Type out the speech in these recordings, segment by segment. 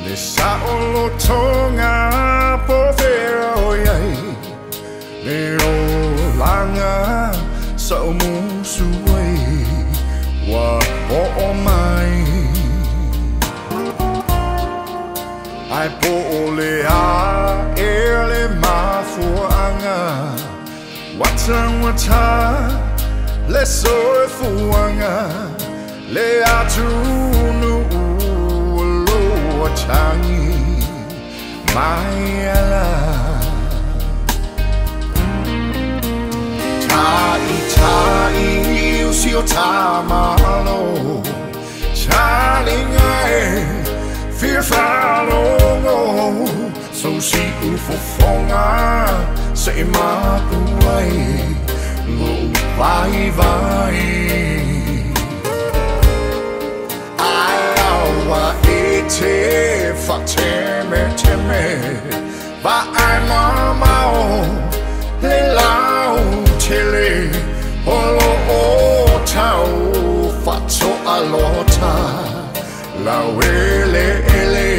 Sao tonga po fero yai le o langa sao mu suai wa o mai ai po le a ele ma fu anga wata le so fu anga le a tu nu changi mai ala tai usio tamalo chalingai fear follow so si u fofonga say ma tuai lo vai te fa teme va ai mamao le lao tele olo o tau fa so alota la wele ele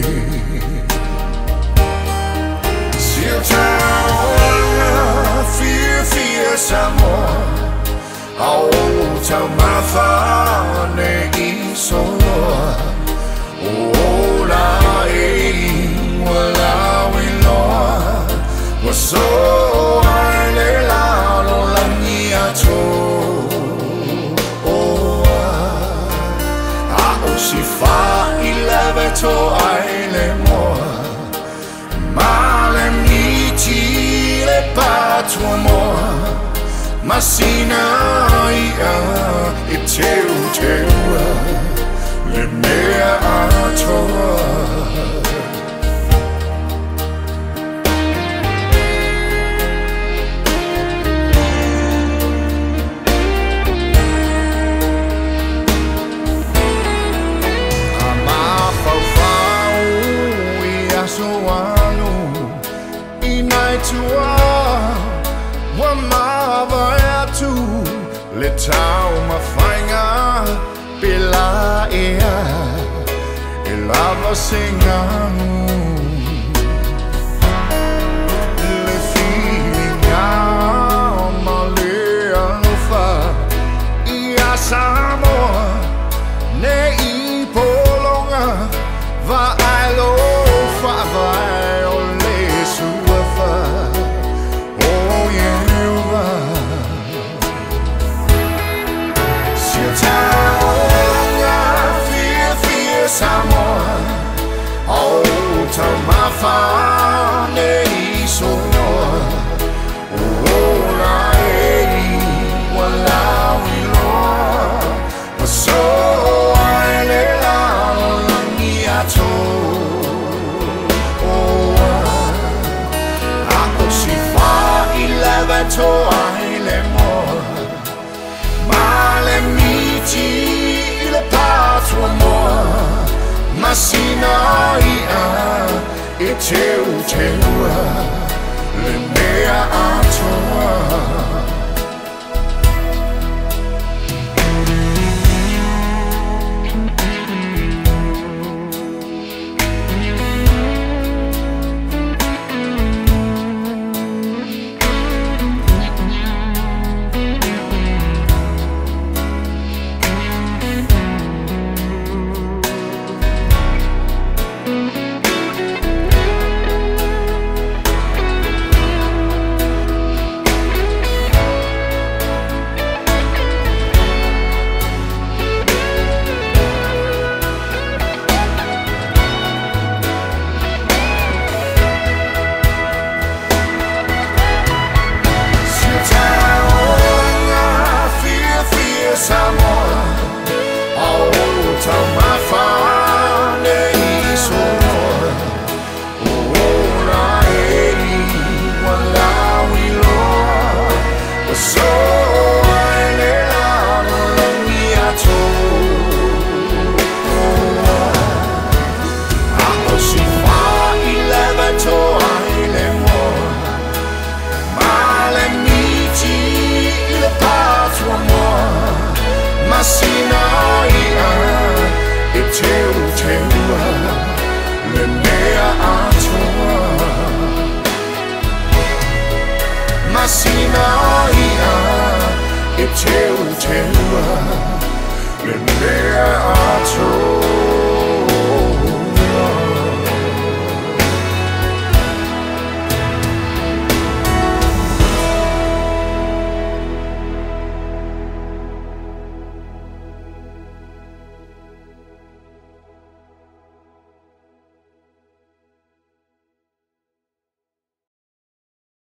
sil tau fear samor au tau mafa ne iso Ola wala wilo waso ale la lo la mia to o si fa ileve to aile mo male miti le patro mo masina ia e teu le mea atoa Ama fau ia soanu inai tua wa mava atu le tau mafainga pela ea e lava singanu le filinga ma le alufa ia samoa ne I polonga va alo fa va o le suafa oh yeah va Samoa, oh, tamafa ne isonoa, oh, la wala wiloa, so ale la langiato, oh, ako si fa ilevato aile moa, male miti ile patro moa. Masina ia e teu le mea atoa